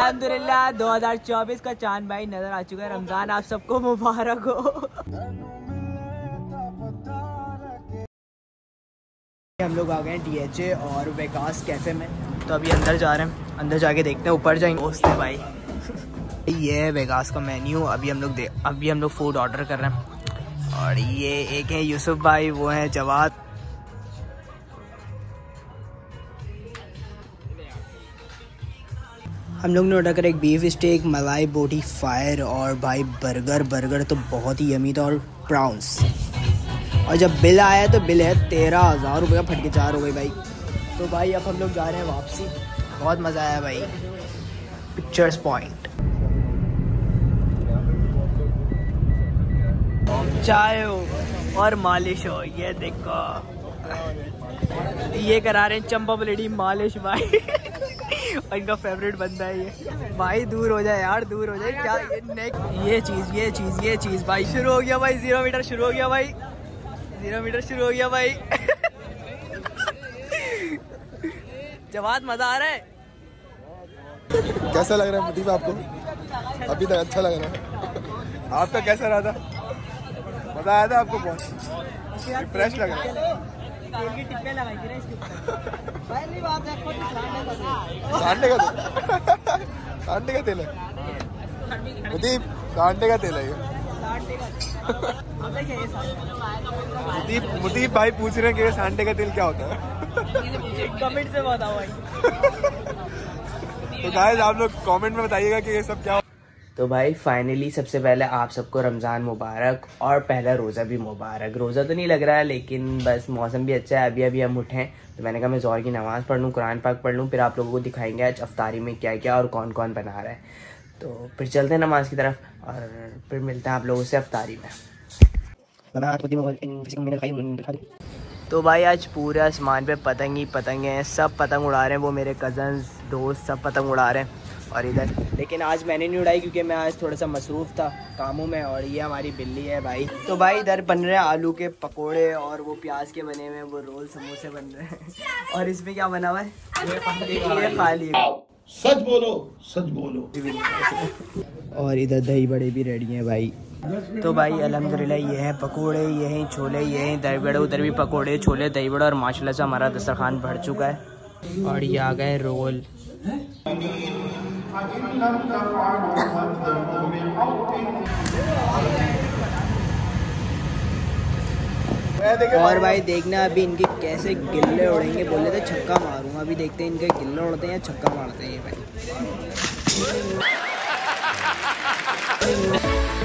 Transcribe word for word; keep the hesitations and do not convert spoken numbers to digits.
अल्हम्दुलिल्लाह दो हज़ार चौबीस का चांद भाई नजर आ चुका है। रमजान आप सबको मुबारक हो। हम लोग आ गए हैं डी एच ए और वेगास कैफे में, तो अभी अंदर जा रहे हैं। अंदर जाके देखते हैं, ऊपर जाएंगे दोस्त है भाई। ये है वेगास का मेन्यू। अभी हम लोग दे अभी हम लोग फूड ऑर्डर कर रहे हैं। और ये एक है यूसुफ भाई, वो है जवाद। हम लोग ने ऑर्डर करा एक बीफ स्टेक, मलाई बोटी फायर और भाई बर्गर। बर्गर तो बहुत ही यमी था और प्राउंस। और जब बिल आया तो बिल है तेरह हज़ार रुपये का, फटके चार हो गई भाई। तो भाई अब हम लोग जा रहे हैं वापसी। बहुत मज़ा आया भाई। पिक्चर्स पॉइंट चाय हो और मालिश हो। ये देखो ये करा रहे हैं चंपा ब्लेडी मालिश भाई। और इनका फेवरेट बंदा है ये भाई। दूर हो जाए यार, दूर हो जाए क्या। ये नेक ये चीज़ ये चीज़ ये चीज़ भाई शुरू हो गया भाई। जीरो मीटर शुरू हो गया भाई। जीरो मीटर शुरू हो गया भाई। जवाद मजा आ रहा है। कैसा लग रहा है मुदीब आपको? अभी तक अच्छा लग रहा है। आपका कैसा रहा था? मजा आया था आपको? बहुत फ्रेश लग रहा है। सांडे का सांडे का तेल है मुदीब, सांडे का तेल है ये। मुदीब मुदीब भाई पूछ रहे हैं कि सांडे का तेल क्या होता है? कमेंट से बताओ भाई। तो गाइस आप लोग कमेंट में बताइएगा कि ये सब क्या। तो भाई फाइनली सबसे पहले आप सबको रमज़ान मुबारक और पहला रोज़ा भी मुबारक। रोज़ा तो नहीं लग रहा है लेकिन बस मौसम भी अच्छा है। अभी अभी हम उठे हैं तो मैंने कहा मैं ज़ोहर की नमाज़ पढ़ लूँ, कुरान पाक पढ़ लूँ, फिर आप लोगों को दिखाएंगे आज अफ्तारी में क्या क्या और कौन कौन बना रहा है। तो फिर चलते हैं नमाज़ की तरफ और फिर मिलते हैं आप लोगों से अफ्तारी में। तो भाई आज पूरे आसमान पे पतंग ही पतंगे हैं। सब पतंग उड़ा रहे हैं, वो मेरे कज़न्स दोस्त सब पतंग उड़ा रहे हैं। और इधर लेकिन आज मैंने नहीं उड़ाई क्योंकि मैं आज थोड़ा सा मसरूफ़ था कामों में। और ये हमारी बिल्ली है भाई। तो भाई इधर बन रहे हैं आलू के पकोड़े और वो प्याज के बने हुए हैं वो रोल समोसे बन रहे हैं। और इसमें क्या बना हुआ है? ये खाली सच बोलो सच बोलो। और इधर दही बड़े भी रेडी हैं भाई। तो भाई अल्हम्दुलिल्लाह ये हैं पकोड़े, ये हैं छोले, ये हैं दही बड़े। उधर भी पकोड़े छोले दही बड़े और माशाल्लाह से हमारा दस्तरखान भर चुका है। और ये आ गए रोल। और भाई देखना अभी इनके कैसे गिल्ले उड़ेंगे। बोले थे छक्का मारूंगा, अभी देखते हैं इनके गिल्ले उड़ते हैं या छक्का मारते हैं ये भाई।